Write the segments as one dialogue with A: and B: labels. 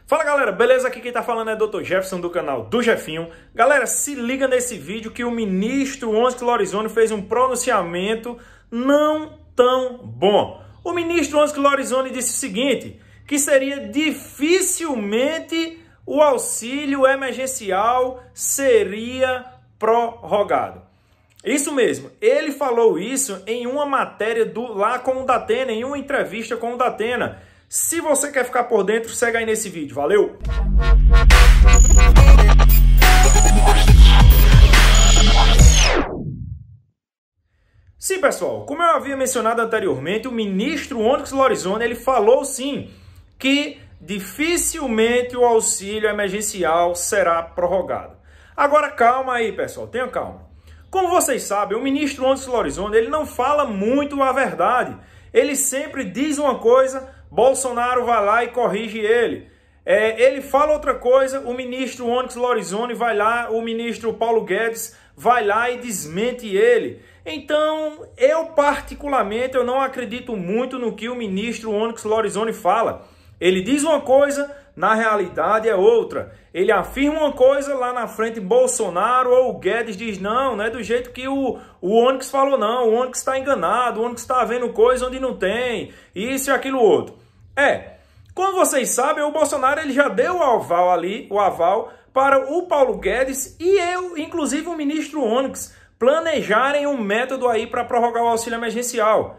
A: Fala galera, beleza? Aqui quem tá falando é Dr. Jefferson do canal do Jefinho. Galera, se liga nesse vídeo que o ministro Onyx Lorenzoni fez um pronunciamento não tão bom. O ministro Onyx Lorenzoni disse o seguinte, que seria dificilmente o auxílio emergencial seria prorrogado. Isso mesmo, ele falou isso em uma matéria lá com o Datena, em uma entrevista com o Datena. Se você quer ficar por dentro, segue aí nesse vídeo. Valeu! Sim, pessoal, como eu havia mencionado anteriormente, o ministro Onyx Lorenzoni, ele falou sim que dificilmente o auxílio emergencial será prorrogado. Agora calma aí, pessoal, tenha calma. Como vocês sabem, o ministro Onyx Lorenzoni, ele não fala muito a verdade. Ele sempre diz uma coisa, Bolsonaro vai lá e corrige ele. Ele fala outra coisa, o ministro Onyx Lorenzoni vai lá, o ministro Paulo Guedes vai lá e desmente ele. Então, eu particularmente, eu não acredito muito no que o ministro Onyx Lorenzoni fala. Ele diz uma coisa, na realidade é outra. Ele afirma uma coisa, lá na frente Bolsonaro ou o Guedes diz, não é do jeito que o Onyx falou não, o Onyx está enganado, o Onyx está vendo coisa onde não tem, isso e aquilo outro. Como vocês sabem, o Bolsonaro ele já deu o aval ali, o aval para o Paulo Guedes e inclusive o ministro Onyx, planejarem um método aí para prorrogar o auxílio emergencial.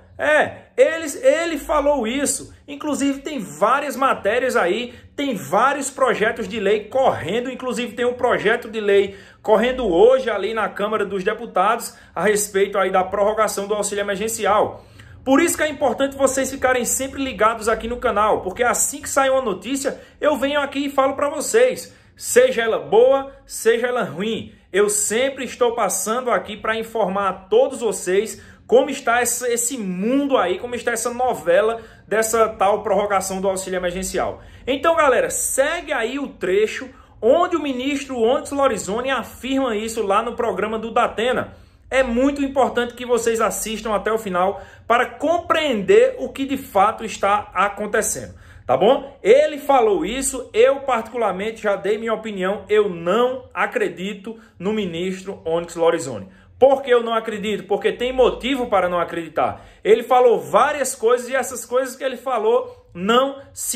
A: Ele falou isso, inclusive tem várias matérias aí, tem vários projetos de lei correndo, inclusive tem um projeto de lei correndo hoje ali na Câmara dos Deputados a respeito aí da prorrogação do auxílio emergencial. Por isso que é importante vocês ficarem sempre ligados aqui no canal, porque assim que sai uma notícia, eu venho aqui e falo para vocês, seja ela boa, seja ela ruim. Eu sempre estou passando aqui para informar a todos vocês como está esse mundo aí, como está essa novela dessa tal prorrogação do auxílio emergencial. Então, galera, segue aí o trecho onde o ministro Onyx Lorenzoni afirma isso lá no programa do Datena. É muito importante que vocês assistam até o final para compreender o que de fato está acontecendo. Tá bom? Ele falou isso, eu particularmente já dei minha opinião, eu não acredito no ministro Onyx Lorenzoni. Por que eu não acredito? Porque tem motivo para não acreditar. Ele falou várias coisas e essas coisas que ele falou não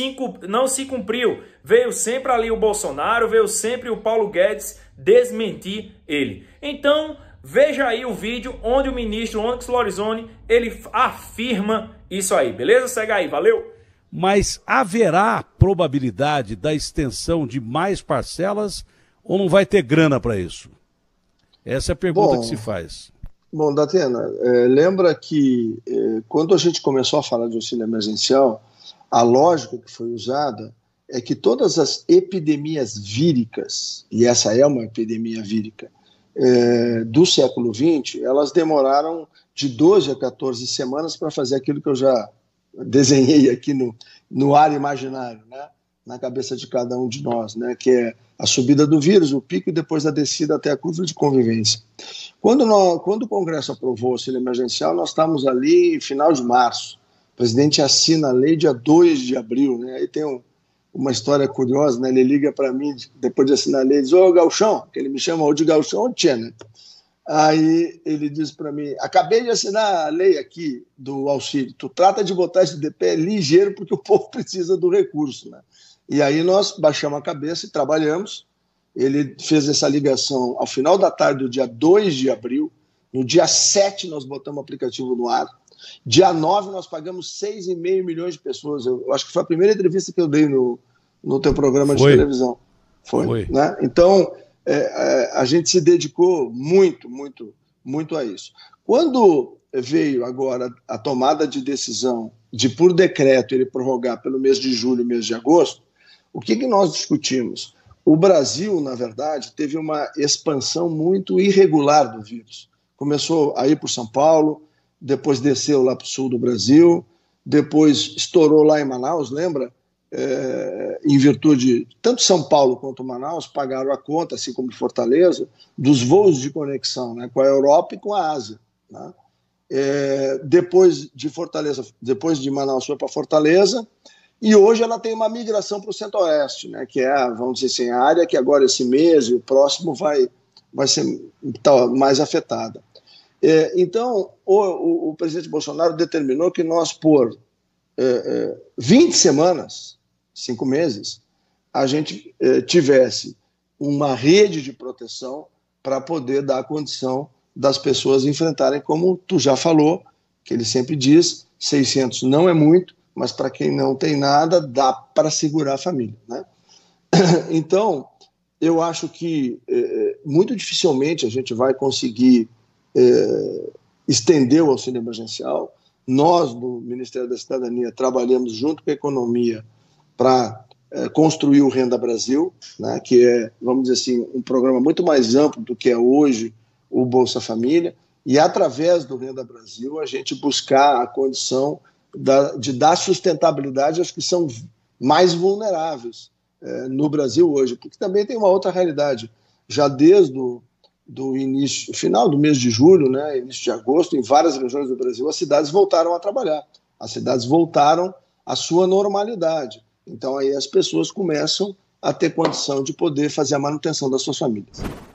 A: se cumpriu. Veio sempre ali o Bolsonaro, veio sempre o Paulo Guedes desmentir ele. Então, veja aí o vídeo onde o ministro Onyx Lorenzoni, ele afirma isso aí, beleza? Segue aí, valeu!
B: Mas haverá probabilidade da extensão de mais parcelas ou não vai ter grana para isso? Essa é a pergunta que se faz.
C: Bom, Datena, lembra que quando a gente começou a falar de auxílio emergencial, a lógica que foi usada é que todas as epidemias víricas, e essa é uma epidemia vírica, do século XX, elas demoraram de 12 a 14 semanas para fazer aquilo que eu já desenhei aqui no ar imaginário, né? Na cabeça de cada um de nós, né? Que é a subida do vírus, o pico e depois a descida até a curva de convivência. Quando o Congresso aprovou o auxílio emergencial, nós estávamos ali em final de março. O presidente assina a lei dia 2 de abril, né? Aí tem uma história curiosa, né? Ele liga para mim, depois de assinar a lei, diz, ô Gauchão, que ele me chama ou de Gauchão ou Tchê, né? Aí ele diz para mim, acabei de assinar a lei aqui do auxílio, tu trata de botar esse de pé ligeiro porque o povo precisa do recurso, né? E aí nós baixamos a cabeça e trabalhamos. Ele fez essa ligação ao final da tarde do dia 2 de abril, no dia 7 nós botamos o aplicativo no ar, dia 9 nós pagamos 6,5 milhões de pessoas, eu acho que foi a primeira entrevista que eu dei no teu programa de televisão. Foi. Né? Então, a gente se dedicou muito a isso. Quando veio agora a tomada de decisão de, por decreto, ele prorrogar pelo mês de julho e mês de agosto, o que nós discutimos? O Brasil, na verdade, teve uma expansão muito irregular do vírus. Começou a ir por São Paulo, depois desceu lá para o sul do Brasil, depois estourou lá em Manaus, lembra? Em virtude, tanto São Paulo quanto Manaus pagaram a conta, assim como Fortaleza, dos voos de conexão, né, com a Europa e com a Ásia. Né? Depois de Manaus foi para Fortaleza, E hoje ela tem uma migração para o Centro-Oeste, né, que é, vamos dizer assim, a área que agora esse mês e o próximo vai ser mais afetada. Então, o presidente Bolsonaro determinou que nós, por 20 semanas, 5 meses, a gente tivesse uma rede de proteção para poder dar condição das pessoas enfrentarem, como tu já falou, que ele sempre diz, 600 não é muito, mas para quem não tem nada, dá para segurar a família, né? Então, eu acho que muito dificilmente a gente vai conseguir estender o auxílio emergencial. Nós, do Ministério da Cidadania, trabalhamos junto com a economia para construir o Renda Brasil, né, que é, vamos dizer assim, um programa muito mais amplo do que é hoje o Bolsa Família, e através do Renda Brasil a gente buscar a condição de dar sustentabilidade aos que são mais vulneráveis no Brasil hoje, porque também tem uma outra realidade. Já desde do início, final do mês de julho, né, início de agosto, em várias regiões do Brasil, as cidades voltaram a trabalhar, as cidades voltaram à sua normalidade. Então aí as pessoas começam a ter condição de poder fazer a manutenção das suas famílias.